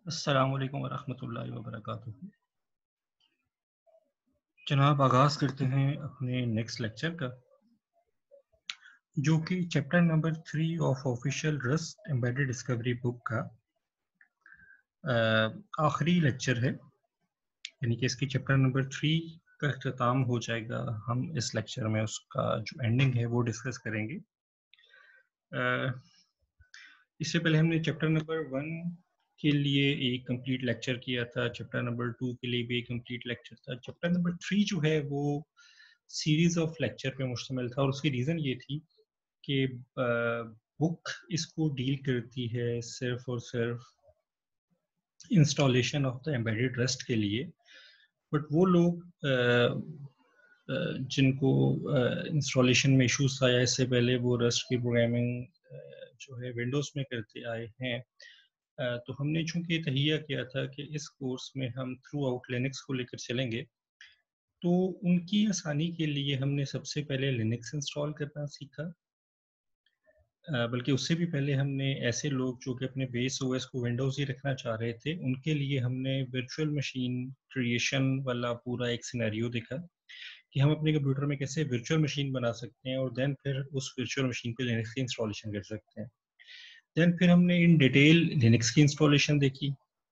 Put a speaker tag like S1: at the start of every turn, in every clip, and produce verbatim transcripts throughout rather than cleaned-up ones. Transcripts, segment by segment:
S1: अस्सलामुअलैकुम वरहमतुल्लाहि वबरकातुहू। जनाब आगाज़ करते हैं अपने नेक्स्ट लेक्चर का, जो कि chapter number three of official Rust embedded discovery book का आखिरी लेक्चर है। यानी कि इसकी चैप्टर नंबर थ्री का अख्ताम हो जाएगा। हम इस लेक्चर में उसका जो एंडिंग है वो डिस्कस करेंगे। uh, इससे पहले हमने चैप्टर नंबर वन के लिए एक कंप्लीट लेक्चर किया था, चैप्टर नंबर टू के लिए भी एक कंप्लीट लेक्चर था। चैप्टर नंबर थ्री जो है वो सीरीज ऑफ लेक्चर पे मुश्तमिल था और उसकी रीज़न ये थी कि बुक इसको डील करती है सिर्फ और सिर्फ installation of the embedded Rust के लिए। बट वो लोग जिनको इंस्टॉलेशन में इश्यूज आया इससे पहले, वो रस्ट की प्रोग्रामिंग जो है विंडोज़ में करते आए हैं, तो हमने चूंकि तहिया किया था कि इस कोर्स में हम थ्रू आउट लिनक्स को लेकर चलेंगे, तो उनकी आसानी के लिए हमने सबसे पहले लिनक्स इंस्टॉल करना सीखा। बल्कि उससे भी पहले हमने ऐसे लोग जो कि अपने बेस ओएस को विंडोज़ ही रखना चाह रहे थे, उनके लिए हमने वर्चुअल मशीन क्रिएशन वाला पूरा एक सिनेरियो देखा कि हम अपने कंप्यूटर में कैसे वर्चुअल मशीन बना सकते हैं और देन फिर उस वर्चुअल मशीन पे लिनक्स की इंस्टॉलेशन कर सकते हैं। देन फिर हमने इन डिटेल लिनक्स की इंस्टॉलेशन देखी।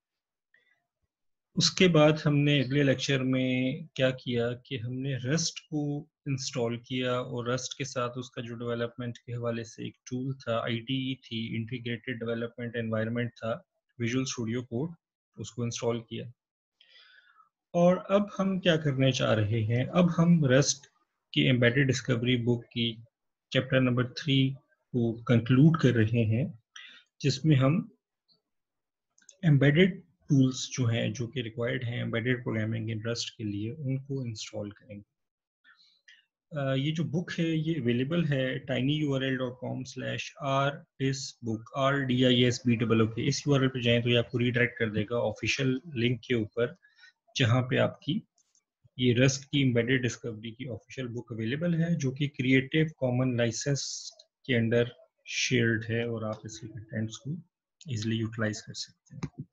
S1: उसके बाद हमने अगले लेक्चर में क्या किया कि हमने रस्ट को इंस्टॉल किया और रस्ट के साथ उसका जो डेवलपमेंट के हवाले से एक टूल था, आईडीई थी, इंटीग्रेटेड डेवलपमेंट एनवायरनमेंट था, विजुअल स्टूडियो कोड, उसको इंस्टॉल किया। और अब हम क्या करने चाह रहे हैं, अब हम रस्ट की एम्बेडेड डिस्कवरी बुक की चैप्टर नंबर थ्री को कंक्लूड कर रहे हैं, जिसमें हम एम्बेडेड टूल्स जो हैं जो कि रिक्वायर्ड हैं एम्बेडेड प्रोग्रामिंग इन रस्ट के लिए, उनको इंस्टॉल करेंगे। uh, ये जो बुक है ये अवेलेबल है tiny U R L dot com slash R dis book, R D I S B double O K. इस यू आर एल पर जाएँ तो ये आपको रीडायरेक्ट कर देगा ऑफिशियल लिंक के ऊपर, जहाँ पे आपकी ये रस्ट की एम्बेडेड डिस्कवरी की ऑफिशियल बुक अवेलेबल है, जो कि क्रिएटिव कॉमन लाइसेंस के अंडर शेयर्ड है और आप इसके कंटेंट्स को इजिली यूटिलाइज कर सकते हैं।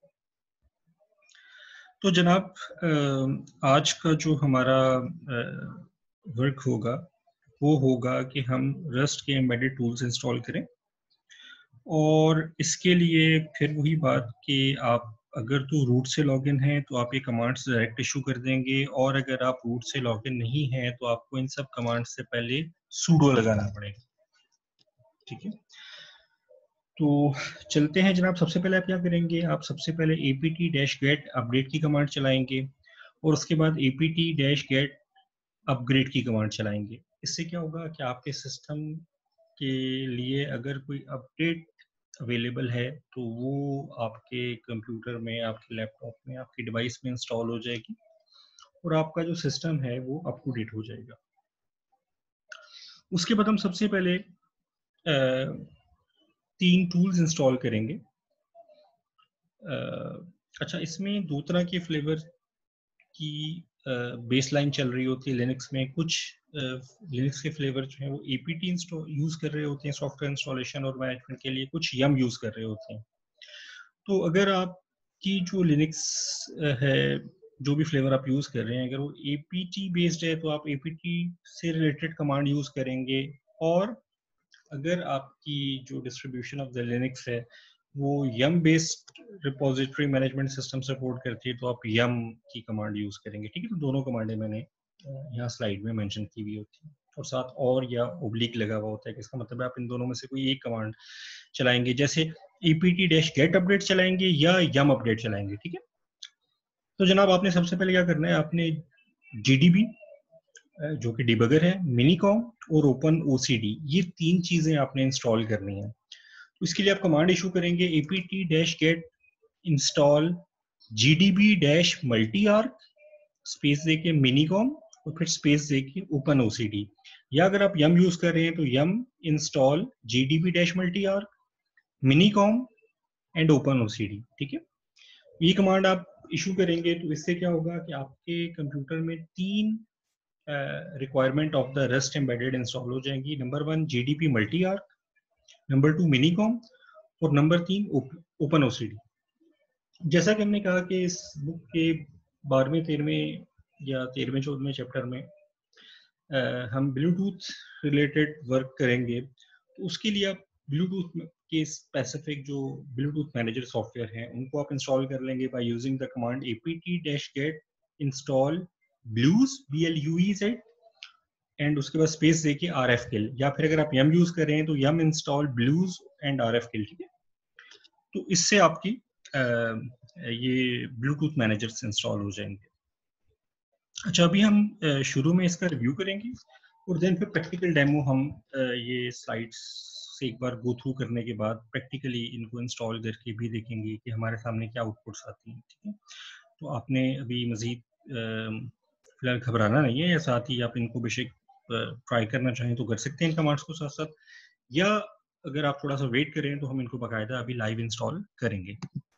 S1: तो जनाब आज का जो हमारा वर्क होगा वो होगा कि हम रस्ट के एम्बेडेड टूल्स इंस्टॉल करें, और इसके लिए फिर वही बात कि आप अगर तो रूट से लॉगिन हैं तो आप ये कमांड्स डायरेक्ट इशू कर देंगे, और अगर आप रूट से लॉगिन नहीं हैं तो आपको इन सब कमांड्स से पहले सूडो लगाना पड़ेगा। ठीक है, तो चलते हैं जनाब। सबसे पहले आप क्या करेंगे, आप सबसे पहले apt डैश गेट अपडेट की कमांड चलाएंगे और उसके बाद apt डैश गेट अपग्रेड की कमांड चलाएंगे। इससे क्या होगा कि आपके सिस्टम के लिए अगर कोई अपडेट अवेलेबल है तो वो आपके कंप्यूटर में, आपके लैपटॉप में, आपकी डिवाइस में इंस्टॉल हो जाएगी और आपका जो सिस्टम है वो अप टू डेट हो जाएगा। उसके बाद हम सबसे पहले आ, तीन टूल्स इंस्टॉल करेंगे। अच्छा, इसमें दो तरह के फ्लेवर की बेसलाइन चल रही होती है लिनक्स में। कुछ लिनक्स के फ्लेवर जो है वो apt यूज कर रहे होते हैं सॉफ्टवेयर इंस्टॉलेशन और मैनेजमेंट के लिए, कुछ यम यूज कर रहे होते हैं। तो अगर आपकी जो लिनक्स है, जो भी फ्लेवर आप यूज कर रहे हैं, अगर वो apt बेस्ड है तो आप apt से रिलेटेड कमांड यूज करेंगे, और अगर आपकी जो डिस्ट्रीब्यूशन ऑफ द लिनक्स है वो yum based repository management system support करती है तो आप यम की कमांड यूज करेंगे। ठीक है, तो दोनों कमांडें मैंने यहाँ स्लाइड में मेंशन की हुई होती है, और साथ और या ओब्लिक लगा हुआ होता है कि इसका मतलब है आप इन दोनों में से कोई एक कमांड चलाएंगे, जैसे apt डैश गेट अपडेट चलाएंगे या यम अपडेट चलाएंगे। ठीक है, तो जनाब आपने सबसे पहले क्या करना है, आपने जीडीबी जो कि डिबगर है, मिनीकॉम और ओपन ओसीडी, ये तीन चीजें आपने इंस्टॉल करनी है। तो इसके लिए आप कमांड इशू करेंगे apt dash get install GDB dash multi arch, space देके मिनीकॉम और फिर स्पेस देके ओपन ओसीडी, या अगर आप यम यूज कर रहे हैं तो yum install GDB dash multi arch, minicom and open OCD. ठीक है, ये कमांड आप इशू करेंगे तो इससे क्या होगा कि आपके कंप्यूटर में तीन requirement of the Rust embedded install हो जाएंगी। Number one GDP multi arch, number two minicom और नंबर तीन ओपन ओसीडी। जैसा कि हमने कहा कि इस बुक के बारहवें तेरहवें या तेरहवें चौदहवें चैप्टर में Uh, हम ब्लूटूथ रिलेटेड वर्क करेंगे, तो उसके लिए आप ब्लूटूथ के स्पेसिफिक जो ब्लूटूथ मैनेजर सॉफ्टवेयर हैं उनको आप इंस्टॉल कर लेंगे by using the command apt-get install blues b l u e z and उसके बाद स्पेस देके rfkill, या फिर अगर आप yum यूज कर रहे हैं तो yum install blues and rfkill, ठीक है। तो इससे आपकी uh, ये ब्लूटूथ मैनेजर्स इंस्टॉल हो जाएंगे। अच्छा, अभी हम शुरू में इसका रिव्यू करेंगे और देन फिर प्रैक्टिकल डेमो हम ये स्लाइड्स से एक बार गो थ्रू करने के बाद प्रैक्टिकली इनको इंस्टॉल करके भी देखेंगे कि हमारे सामने क्या आउटपुट्स आती हैं, ठीक है। तो आपने अभी मज़ीद फिलहाल घबराना नहीं है, या साथ ही आप इनको बेशक ट्राई करना चाहें तो कर सकते हैं इन कमांड्स को साथ साथ, या अगर आप थोड़ा सा वेट करें तो हम इनको बाकायदा अभी लाइव इंस्टॉल करेंगे।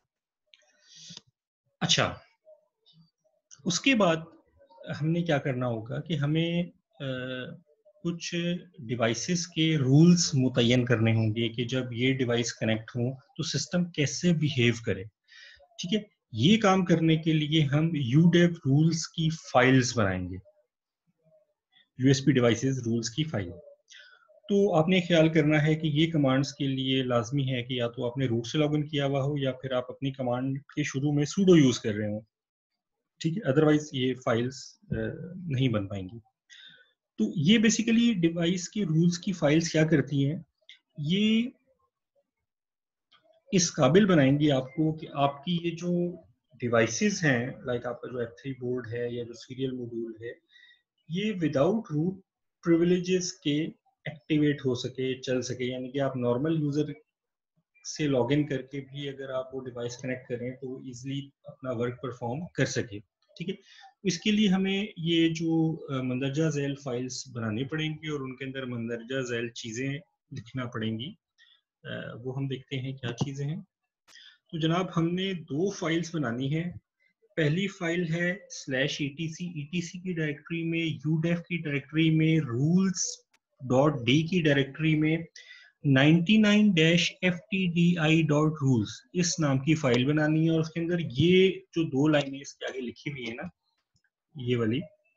S1: अच्छा, उसके बाद हमने क्या करना होगा कि हमें आ, कुछ डिवाइसेस के रूल्स मुतय्यन करने होंगे कि जब ये डिवाइस कनेक्ट हो तो सिस्टम कैसे बिहेव करे, ठीक है। ये काम करने के लिए हम यूडेव रूल्स की फाइल्स बनाएंगे, यूएसपी डिवाइसेस रूल्स की फाइल। तो आपने ख्याल करना है कि ये कमांड्स के लिए लाजमी है कि या तो आपने रूट से लॉगिन किया हुआ हो या फिर आप अपनी कमांड के शुरू में सूडो यूज कर रहे हो, ठीक है, अदरवाइज ये फाइल्स नहीं बन पाएंगी। तो ये बेसिकली डिवाइस के रूल्स की फाइल्स क्या करती हैं, ये इस काबिल बनाएंगी आपको कि आपकी ये जो डिवाइसेस हैं, लाइक आपका जो एफ थ्री बोर्ड है या जो सीरियल मॉड्यूल है, ये विदाउट रूट प्रिविलेजेस के एक्टिवेट हो सके, चल सके। यानी कि आप नॉर्मल यूजर से लॉगिन करके भी अगर आप वो डिवाइस कनेक्ट करें तो इजीली अपना वर्क परफॉर्म कर सके, ठीक है। इसके लिए हमें ये जो मंदरजा झैल फाइल्स बनानी पड़ेंगी और उनके अंदर मंदरजा झैल चीज़ें लिखना पड़ेंगी। वो हम देखते हैं क्या चीज़ें हैं। तो जनाब, हमने दो फाइल्स बनानी है। पहली फाइल है स्लैश ईटीसी, ईटीसी की डायरेक्टरी में, यूडेफ की डायरेक्टरी में, रूल्स डॉट डी की डायरेक्टरी में ninety nine dash F T D I dot rules इस नाम की फाइल बनानी है। और उसके अंदर ये जो दो लाइनें इसके आगे लिखी हुई है ना, ये वाली,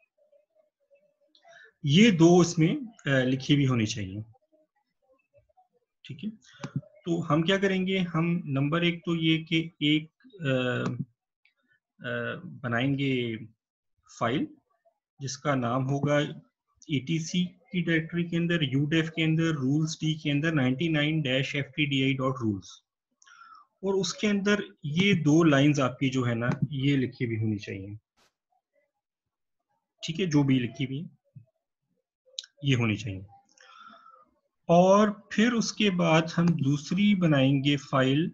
S1: ये दो इसमें लिखी हुई होनी चाहिए, ठीक है। तो हम क्या करेंगे, हम नंबर एक तो ये कि एक आ, आ, बनाएंगे फाइल जिसका नाम होगा ईटीसी की डायरेक्टरी के अंदर, यूडेफ के अंदर, रूल्स डी के अंदर ninety nine dash F T D I dot rules, और उसके अंदर ये दो लाइंस आपकी जो है ना ये लिखी हुई होनी चाहिए, ठीक है, जो भी लिखी हुई ये होनी चाहिए। और फिर उसके बाद हम दूसरी बनाएंगे फाइल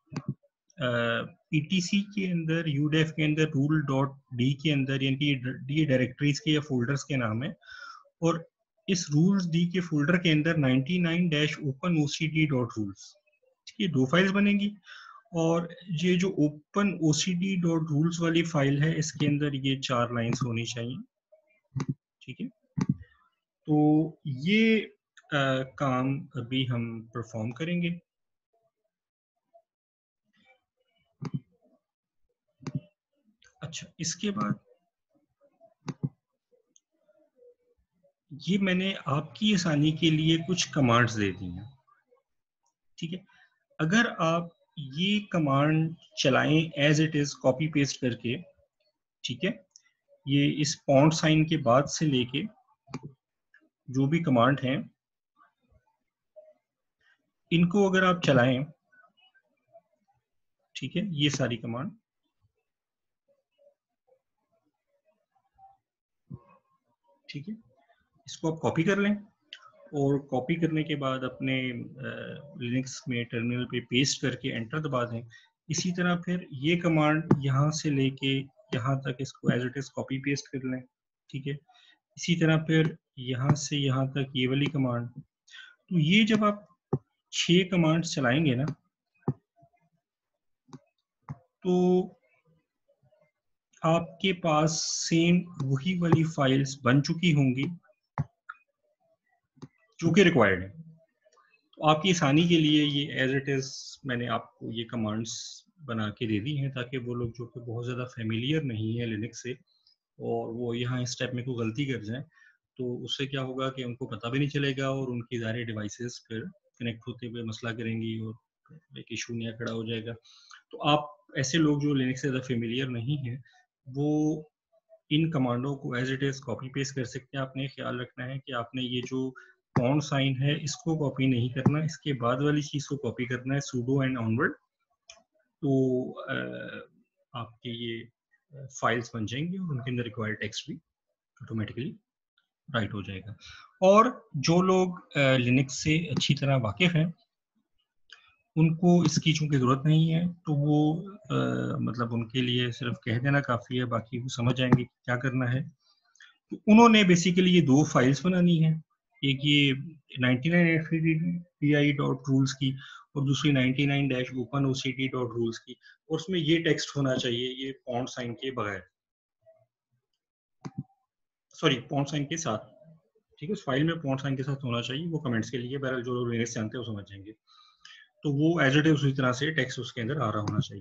S1: ईटीसी uh, के अंदर, यूडेफ के अंदर, रूल डॉट डी के अंदर, यानी कि डी डायरेक्टरीज के या फोल्डर्स के नाम है। और इस रूल्स डी के फोल्डर के अंदर ninety nine dash open OCD dot rules, ये दो फाइल्स बनेंगी। और ये जो ओपन ओसीडी डॉट रूल्स वाली फाइल है इसके अंदर ये चार लाइंस होनी चाहिए, ठीक है। तो ये आ, काम अभी हम परफॉर्म करेंगे। अच्छा, इसके बाद ये मैंने आपकी आसानी के लिए कुछ कमांड्स दे दी हैं, ठीक है। अगर आप ये कमांड चलाएं as it is copy paste करके, ठीक है, ये इस पॉइंट साइन के बाद से लेके जो भी कमांड हैं इनको अगर आप चलाएं, ठीक है, ये सारी कमांड, ठीक है, इसको आप कॉपी कर लें और कॉपी करने के बाद अपने लिनक्स में टर्मिनल पे पेस्ट करके एंटर दबा दें। इसी तरह फिर ये कमांड यहाँ से लेके यहाँ तक इसको as it is copy paste कर लें, ठीक है। इसी तरह फिर यहाँ से यहाँ तक ये वाली कमांड। तो ये जब आप छह कमांड्स चलाएंगे ना तो आपके पास सेम वही वाली फाइल्स बन चुकी होंगी जो कि रिक्वायर्ड है। तो आपकी आसानी के लिए ये एज इट इज मैंने आपको ये कमांड्स बना के दे दी हैं ताकि वो लोग जो कि बहुत ज़्यादा फेमिलियर नहीं है लिनक्स से और वो यहाँ इस स्टेप में कोई गलती कर जाएं तो उससे क्या होगा कि उनको पता भी नहीं चलेगा और उनकी सारे डिवाइसेस फिर कनेक्ट होते हुए मसला करेंगी और एक इशू नया खड़ा हो जाएगा। तो आप ऐसे लोग जो लिनक्स से ज़्यादा फेमिलियर नहीं हैं वो इन कमांडों को as it is copy paste कर सकते हैं। आपने ख्याल रखना है कि आपने ये जो पाउंड साइन है इसको कॉपी नहीं करना, इसके बाद वाली चीज़ को कॉपी करना है, sudo एंड onward। तो आपके ये फाइल्स बन जाएंगी और उनके अंदर रिक्वायर्ड टेक्स्ट भी ऑटोमेटिकली राइट हो जाएगा। और जो लोग लिनक्स से अच्छी तरह वाकिफ हैं उनको इसकी चूंकि ज़रूरत नहीं है तो वो आ, मतलब उनके लिए सिर्फ कह देना काफ़ी है, बाकी वो समझ जाएंगे कि क्या करना है। तो उन्होंने बेसिकली ये दो फाइल्स बनानी है, एक ये ninety nine F P I dot rules की और दूसरी ninety nine dash open O C T dot rules की, और उसमें ये टेक्स्ट होना चाहिए ये पॉन्ड साइन के बगैर, सॉरी पॉन्ड साइन के साथ, ठीक है। उस फाइल में पॉन्ड साइन के साथ होना चाहिए, वो कमेंट्स के लिए बहरहाल जो लोग लिनक्स जानते हैं वो समझ जाएंगे। तो वो एज इट इज उसी तरह से टेक्स्ट उसके अंदर आ रहा होना चाहिए।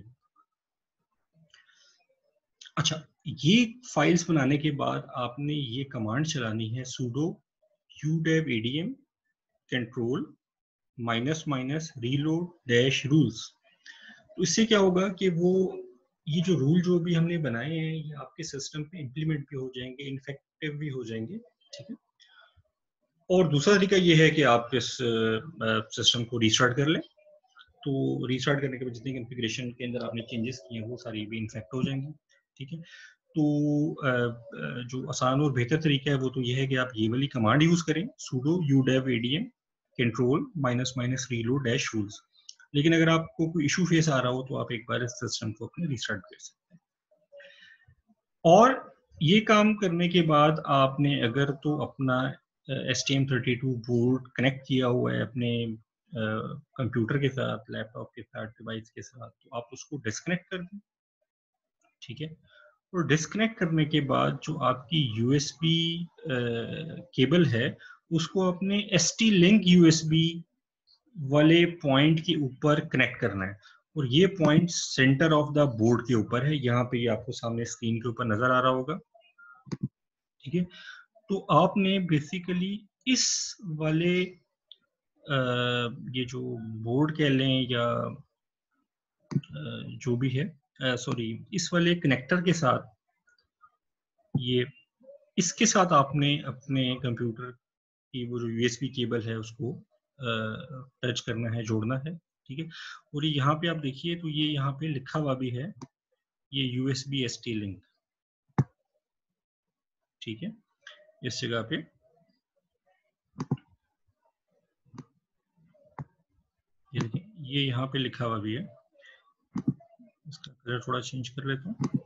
S1: अच्छा, ये फाइल्स बनाने के बाद आपने ये कमांड चलानी है sudo udev adm control minus minus reload dash rules. तो इससे क्या होगा कि वो ये जो रूल जो भी हमने बनाए हैं ये आपके सिस्टम पे इंप्लीमेंट भी हो जाएंगे, इनफेक्टिव भी हो जाएंगे, ठीक है। और दूसरा तरीका ये है कि आप इस सिस्टम को रीस्टार्ट कर लें, तो रीस्टार्ट करने के बाद जितनी कॉन्फ़िगरेशन के अंदर आपने चेंजेस किए हैं वो सारी भी इन्फेक्ट हो जाएंगी, ठीक है। तो जो आसान और बेहतर तरीका है वो तो ये है कि आप ये वाली कमांड यूज़ करें sudo udev adm control minus minus reload dash rules. लेकिन अगर आपको कोई इशू फेस आ रहा हो तो आप एक बार इस सिस्टम को अपने रीस्टार्ट कर सकते हैं। और ये काम करने के बाद आपने अगर तो अपना S T M thirty two board connect किया हुआ है अपने कंप्यूटर के साथ, लैपटॉप के साथ, डिवाइस के साथ, तो आप उसको डिस्कनेक्ट कर दें, ठीक है। और डिस्कनेक्ट करने के बाद जो आपकी यूएसबी केबल है उसको अपने एस टी लिंक यूएसबी वाले पॉइंट के ऊपर कनेक्ट करना है, और ये point center of the board के ऊपर है। यहाँ पे आपको सामने स्क्रीन के ऊपर नजर आ रहा होगा, ठीक है। तो आपने बेसिकली इस वाले आ, ये जो बोर्ड कह लें या आ, जो भी है, सॉरी इस वाले कनेक्टर के साथ, ये इसके साथ आपने अपने कंप्यूटर की वो जो यूएसबी केबल है उसको टच करना है, जोड़ना है, ठीक है। और ये यहाँ पे आप देखिए तो ये यहाँ पे लिखा हुआ भी है ये यूएसबी एसटी लिंक, ठीक है। इस जगह पे ये देखिए ये यहाँ पे लिखा हुआ भी है, इसका कलर थोड़ा चेंज कर लेता हूँ।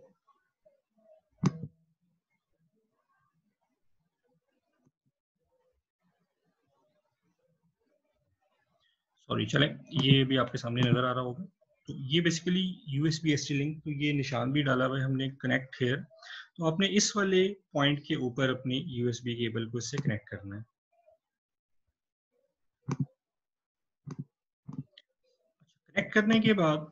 S1: सॉरी, चले ये भी आपके सामने नजर आ रहा होगा। तो ये बेसिकली यूएसबी एसटी लिंक, तो ये निशान भी डाला हुआ है हमने कनेक्ट हियर। तो आपने इस वाले पॉइंट के ऊपर अपनी यूएसबी केबल को इससे कनेक्ट करना है। कनेक्ट करने के बाद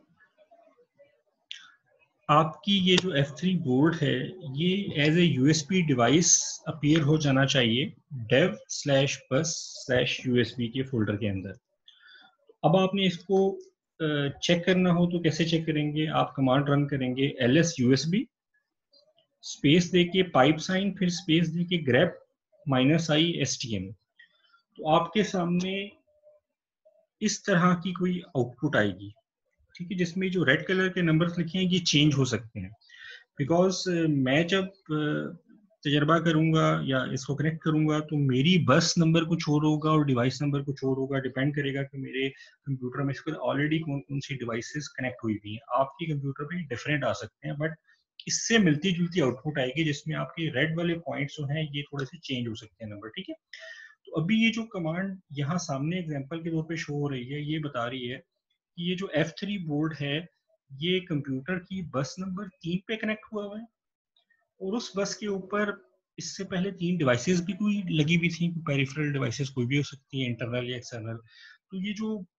S1: आपकी ये जो एफ थ्री बोर्ड है ये as a USB device appear हो जाना चाहिए dev slash bus slash USB के फोल्डर के अंदर। अब आपने इसको चेक करना हो तो कैसे चेक करेंगे, आप कमांड रन करेंगे ls usb स्पेस देके पाइप साइन फिर स्पेस देके grep minus I S T M. तो आपके सामने इस तरह की कोई आउटपुट आएगी, ठीक है, जिसमें जो रेड कलर के नंबर्स लिखे हैं ये चेंज हो सकते हैं, बिकॉज मैं जब तजर्बा करूंगा या इसको कनेक्ट करूंगा तो मेरी बस नंबर कुछ और होगा और डिवाइस नंबर कुछ और होगा। डिपेंड करेगा कि मेरे कंप्यूटर में इसके ऑलरेडी कौन कौन सी डिवाइसेस कनेक्ट हुई हुई हैं। आपके कंप्यूटर पे डिफरेंट आ सकते हैं, बट इससे मिलती जुलती आउटपुट आएगी जिसमें आपके रेड वाले पॉइंट्स जो हैं ये थोड़े से चेंज हो सकते हैं नंबर, ठीक है। तो अभी ये जो कमांड यहाँ सामने एग्जाम्पल के तौर पे शो हो रही है ये बता रही है कि ये जो एफ थ्री बोर्ड है ये कंप्यूटर की बस नंबर तीन पे कनेक्ट हुआ हुआ है, और उस बस के ऊपर इससे पहले तीन डिवाइसेस भी कोई लगी हुई थी, पेरिफेरल डिवाइसेस कोई भी हो सकती है, इंटरनल या एक्सटर्नल। तो ये जो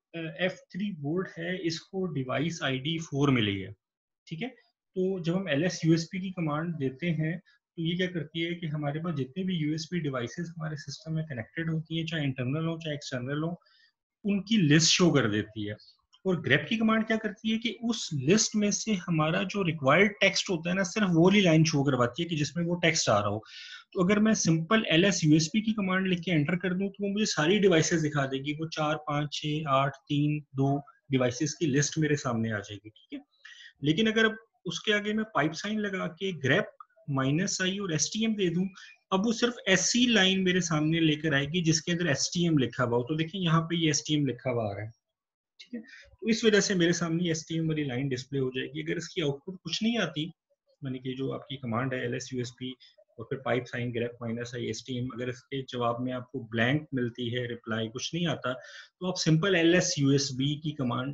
S1: एफ थ्री बोर्ड है, इसको डिवाइस आईडी फोर मिली है, ठीक है। तो जब हम L S U S P की कमांड देते हैं तो ये क्या करती है कि हमारे पास जितने भी यूएसबी डिवाइसेस हमारे सिस्टम में कनेक्टेड होती हैं, चाहे इंटरनल हो चाहे एक्सटर्नल हो, उनकी लिस्ट शो कर देती है। और ग्रेप की कमांड क्या करती है कि उस लिस्ट में से हमारा जो रिक्वायर्ड टेक्स्ट होता है ना, सिर्फ वो वाली लाइन शो करवाती है कि जिसमें वो टेक्स्ट आ रहा हो। तो अगर मैं simple L S U S P की कमांड लिख के एंटर कर दूं तो वो मुझे सारी डिवाइसेस दिखा देगी, वो चार पाँच छः आठ तीन दो डिवाइसेस की लिस्ट मेरे सामने आ जाएगी, ठीक है। लेकिन अगर उसके आगे मैं पाइप साइन लगा के ग्रेप माइनस आई और एस टी एम दे दूं, अब वो सिर्फ ऐसी लाइन मेरे सामने लेकर आएगी जिसके अंदर एस टी एम लिखा हुआ हो। तो देखिए यहाँ पे ये एस टी एम लिखा हुआ आ रहा है, ठीक है। तो इस वजह से मेरे सामने एस टी एम वाली लाइन डिस्प्ले हो जाएगी। अगर इसकी आउटपुट कुछ नहीं आती, मानी कि जो आपकी कमांड है L S U S P और फिर pipe sign grep minus I S T M, अगर इसके जवाब में आपको ब्लैंक मिलती है, रिप्लाई कुछ नहीं आता, तो आप simple L S U S B की कमांड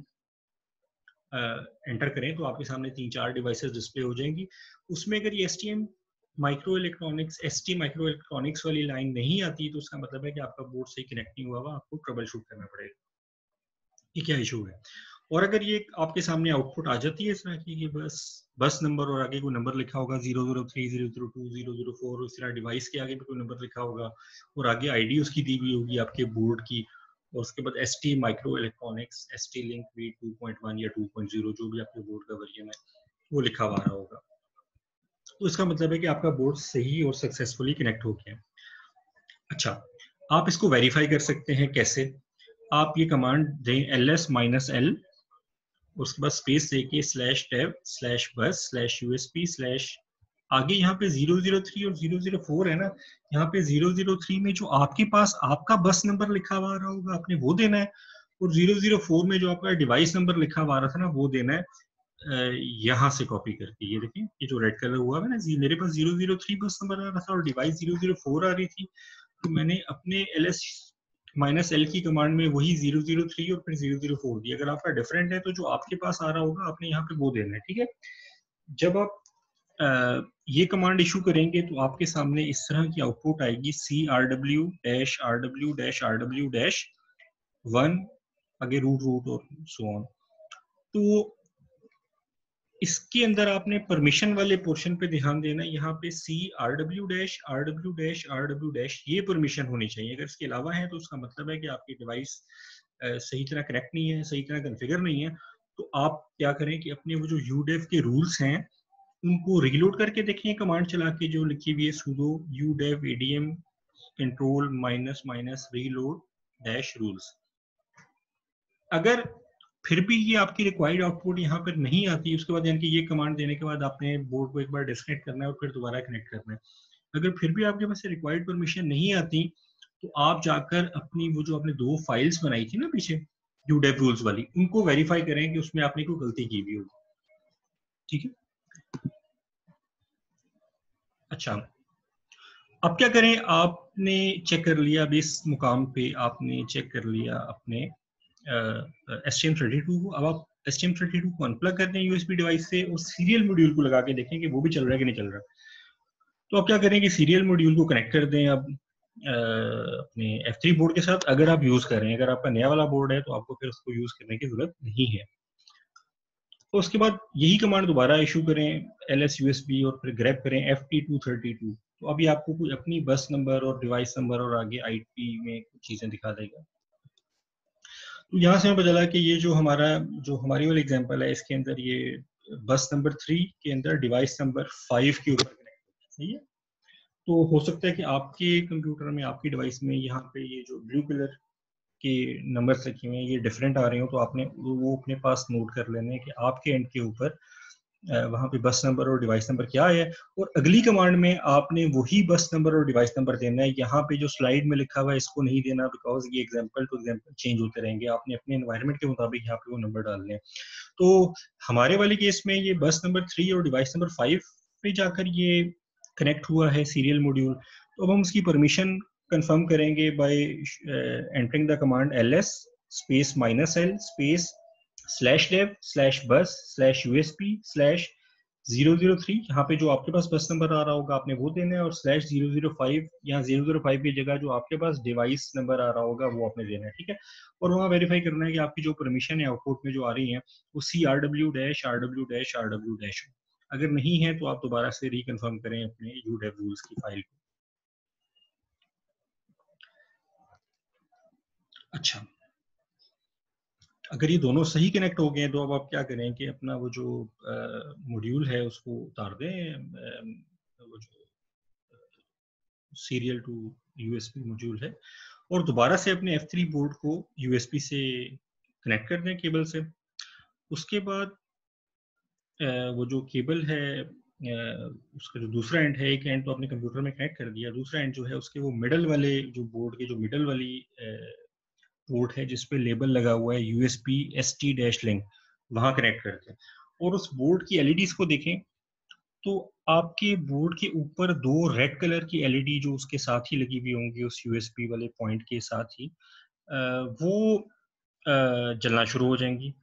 S1: एंटर uh, करें तो आपके सामने तीन चार डिवाइसेस डिस्प्ले हो जाएंगी। उसमें अगर ये S T M micro electronics S T micro electronics वाली लाइन नहीं आती तो उसका मतलब है कि आपका बोर्ड सही कनेक्ट नहीं हुआ हुआ, आपको ट्रबल शूट करना पड़ेगा ये क्या इशू है। और अगर ये आपके सामने आउटपुट आ जाती है इस तरह की कि बस बस नंबर और आगे कोई नंबर लिखा होगा zero zero three zero zero two zero zero four, उस तरह डिवाइस के आगे भी कोई नंबर लिखा होगा और आगे आईडी उसकी दी हुई होगी आपके बोर्ड की, और उसके बाद S T micro electronics S T link V two point one या टू पॉइंट ज़ीरो जो भी आपके बोर्ड का वर्जन है वो लिखा हुआ रहा होगा, तो इसका मतलब है कि आपका बोर्ड सही और सक्सेसफुली कनेक्ट हो गया। अच्छा, आप इसको वेरीफाई कर सकते हैं कैसे? आप ये कमांड दें एल एस माइनस एल, उसके बाद स्पेस देके slash tab slash bus slash USP slash आगे यहाँ पे ज़ीरो ज़ीरो थ्री और ज़ीरो ज़ीरो फोर है ना, यहाँ पे ज़ीरो ज़ीरो थ्री में जो आपके पास आपका बस नंबर लिखा हुआ रहा होगा आपने वो देना है, और ज़ीरो ज़ीरो फोर में जो आपका डिवाइस नंबर लिखा हुआ रहा था ना वो देना है यहाँ से कॉपी करके। ये देखिए ये जो रेड कलर हुआ है ना, मेरे पास zero zero three bus number आ रहा था और डिवाइस ज़ीरो ज़ीरो फोर आ रही थी, तो मैंने अपने एल एस माइनस एल की कमांड में वही ज़ीरो ज़ीरो थ्री और फिर ज़ीरो ज़ीरो फोर दिया। अगर आपका डिफरेंट है तो जो आपके पास आ रहा होगा आपने यहाँ पे वो देना है, ठीक है। जब आप Uh, ये कमांड इशू करेंगे तो आपके सामने इस तरह की आउटपुट आएगी, C R W dash R W dash R W dash one, आगे रूट रूट और सो ऑन। तो इसके अंदर आपने परमिशन वाले पोर्शन पे ध्यान देना है, यहाँ पे C R W dash R W dash R W dash ये परमिशन होनी चाहिए। अगर इसके अलावा है तो उसका मतलब है कि आपकी डिवाइस uh, सही तरह कनेक्ट नहीं है, सही तरह कॉन्फ़िगर नहीं है। तो आप क्या करें कि अपने वो जो यूडेव के रूल्स हैं उनको रीलोड करके देखें, कमांड चला के जो लिखी हुई है sudo udev adm control minus minus reload dash rules. अगर फिर भी ये आपकी रिक्वायर्ड आउटपुट यहाँ पर नहीं आती, उसके बाद यानी कि ये कमांड देने के बाद आपने बोर्ड को एक बार डिस्कनेक्ट करना है और फिर दोबारा कनेक्ट करना है। अगर फिर भी आपके पास रिक्वायर्ड परमिशन नहीं आती तो आप जाकर अपनी वो जो आपने दो फाइल्स बनाई थी ना पीछे udev रूल्स वाली, उनको वेरीफाई करें कि उसमें आपने कोई गलती की हुई होगी, ठीक है। अच्छा, अब क्या करें, आपने चेक कर लिया अभी इस मुकाम पे आपने चेक कर लिया अपने S T M thirty two को। अब आप S T M thirty two को अनप्लग कर दें यूएसबी डिवाइस से और सीरियल मॉड्यूल को लगा के देखें कि वो भी चल रहा है कि नहीं चल रहा। तो आप क्या करें कि सीरियल मॉड्यूल को कनेक्ट कर दें अब अपने एफ थ्री बोर्ड के साथ, अगर आप यूज कर रहे हैं। अगर आपका नया वाला बोर्ड है तो आपको फिर उसको यूज करने की जरूरत नहीं है। तो उसके बाद यही कमांड दोबारा इशू करें L S U S B और फिर ग्रैब करें F T two thirty two. तो अभी आपको कुछ अपनी बस नंबर और डिवाइस नंबर और आगे आई पी में कुछ चीजें दिखा देगा। तो यहाँ से हमें पता चला कि ये जो हमारा जो हमारी वाली एग्जांपल है इसके अंदर ये बस नंबर थ्री के अंदर डिवाइस नंबर फाइव के ऊपर कनेक्ट, सही है। तो हो सकता है कि आपके कंप्यूटर में आपकी डिवाइस में यहाँ पे ये जो ब्लू कलर के नंबर्स रखे हुए हैं ये डिफरेंट आ रहे हो, तो आपने वो अपने पास नोट कर लेने कि आपके एंड के ऊपर वहाँ पे बस नंबर और डिवाइस नंबर क्या है, और अगली कमांड में आपने वही बस नंबर और डिवाइस नंबर देना है। यहाँ पे जो स्लाइड में लिखा हुआ है इसको नहीं देना, बिकॉज ये एग्जांपल टू एग्जांपल चेंज होते रहेंगे, आपने अपने एनवायरनमेंट के मुताबिक यहाँ पे वो नंबर डालने हैं। तो हमारे वाले केस में ये बस नंबर थ्री और डिवाइस नंबर फाइव पे जाकर ये कनेक्ट हुआ है सीरियल मॉड्यूल। तो अब हम उसकी परमिशन कंफर्म करेंगे by entering the command ls space minus L space slash dev slash bus slash USP slash zero zero three यहाँ पे जो आपके पास बस नंबर आ रहा होगा आपने वो देना है, और स्लैश ज़ीरो ज़ीरो फाइव यहाँ ज़ीरो ज़ीरो फाइव की जगह जो आपके पास डिवाइस नंबर आ रहा होगा वो आपने देना है, ठीक है। और वहाँ वेरीफाई करना है कि आपकी जो परमिशन है आउटपुट में जो आ रही है वो C R W dash R W dash R W dash हो। अगर नहीं है तो आप दोबारा से रिकन्फर्म करें अपने यूडेव रूल्स की फाइल को। अच्छा, अगर ये दोनों सही कनेक्ट हो गए हैं तो अब आप क्या करें कि अपना वो जो मॉड्यूल है उसको उतार दें, वो जो सीरियल टू यूएसबी मॉड्यूल है, और दोबारा से अपने एफ थ्री बोर्ड को यूएसबी से कनेक्ट कर दें केबल से। उसके बाद वो जो केबल है उसका जो दूसरा एंड है, एक एंड तो आपने कंप्यूटर में कनेक्ट कर दिया, दूसरा एंड जो है उसके वो मिडल वाले जो बोर्ड के जो मिडल वाली पोर्ट है जिसपे लेबल लगा हुआ है USB S T dash link, वहां कनेक्ट करते हैं। और उस बोर्ड की एलईडीज को देखें तो आपके बोर्ड के ऊपर दो रेड कलर की एलईडी जो उसके साथ ही लगी हुई होंगी उस यूएसबी वाले पॉइंट के साथ ही, वो जलना शुरू हो जाएंगी।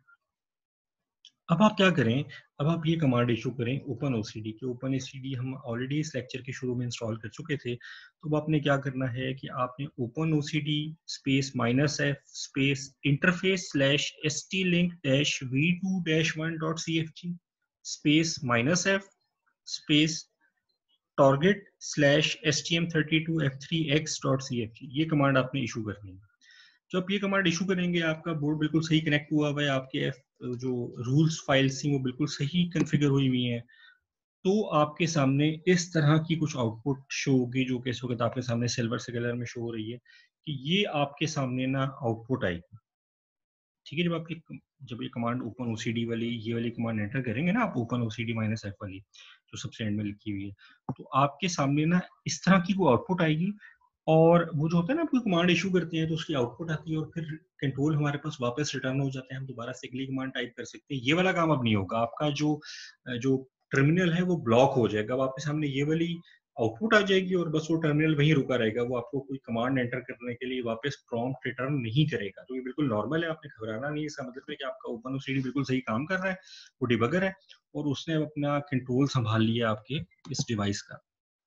S1: अब आप क्या करें, अब आप ये कमांड इशू करें ओपन ओसीडी के। ओपन ओसीडी हम ऑलरेडी इस लेक्चर के शुरू में इंस्टॉल कर चुके थे, तो आपने क्या करना है कि आपने open OCD space minus F space interface slash S T link dash V two dash one dot C F G space minus F space target slash S T M thirty two F three X dot C F G, ये command आपने issue करनी है। जब ये command issue करेंगे आपका board बिल्कुल सही कनेक्ट हुआ हुआ है, आपके जो रूल्स फाइल्स थी वो बिल्कुल सही कॉन्फ़िगर हुई हुई हैं, तो आपके सामने इस तरह की कुछ आउटपुट शो होगी जो कैसे होगा, आपके सामने सिल्वर से कलर में शो हो रही है कि ये आपके सामने ना आउटपुट आएगी, ठीक है। जब आपकी जब ये कमांड ओपन ओसीडी वाली ये वाली कमांड एंटर करेंगे ना आप, ओपन ओसीडी माइनस एफ वाली जो सबसे एंड में लिखी हुई है, तो आपके सामने ना इस तरह की वो आउटपुट आएगी। और वो जो होता है ना, कोई कमांड इशू करते हैं तो उसकी आउटपुट आती है और फिर कंट्रोल हमारे पास वापस रिटर्न हो जाते हैं, हम दोबारा से अगली कमांड टाइप कर सकते हैं। ये वाला काम अब नहीं होगा, आपका जो जो टर्मिनल है वो ब्लॉक हो जाएगा, अब आपके सामने ये वाली आउटपुट आ जाएगी और बस वो टर्मिनल वहीं रुका रहेगा, वो आपको कोई कमांड एंटर करने के लिए वापस प्रॉम्प्ट रिटर्न नहीं करेगा। तो ये बिल्कुल नॉर्मल है, आपने घबराना नहीं है। इसका मतलब है कि आपका ओपन ओसीडी बिल्कुल सही काम कर रहा है, वो डिबगर है और उसने अपना कंट्रोल संभाल लिया आपके इस डिवाइस का,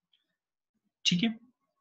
S1: ठीक है।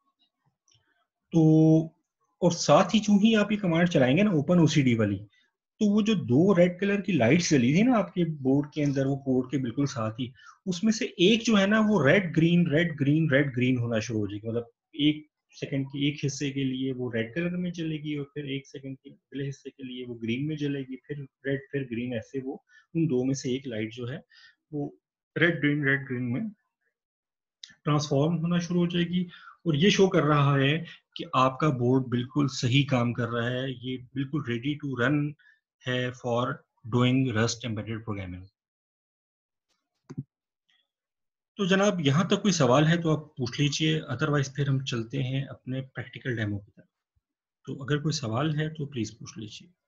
S1: तो और साथ ही जो ही आप ये कमांड चलाएंगे ना ओपन ओसीडी वाली, तो वो जो दो रेड कलर की लाइट्स जली थी ना आपके बोर्ड के अंदर, वो बोर्ड के बिल्कुल साथ ही, उसमें से एक जो है ना वो red green red green red green होना शुरू हो जाएगी। मतलब एक सेकंड के एक हिस्से के लिए वो रेड कलर में जलेगी और फिर एक सेकंड के अगले हिस्से के लिए वो ग्रीन में जलेगी, फिर रेड फिर ग्रीन, ऐसे वो उन दो में से एक लाइट जो है वो रेड ग्रीन रेड ग्रीन में ट्रांसफॉर्म होना शुरू हो जाएगी। और ये शो कर रहा है कि आपका बोर्ड बिल्कुल सही काम कर रहा है, ये बिल्कुल रेडी टू रन है for doing rust embedded programming. तो जनाब यहाँ तक कोई सवाल है तो आप पूछ लीजिए, अदरवाइज फिर हम चलते हैं अपने प्रैक्टिकल डेमो की तरफ। तो अगर कोई सवाल है तो प्लीज पूछ लीजिए।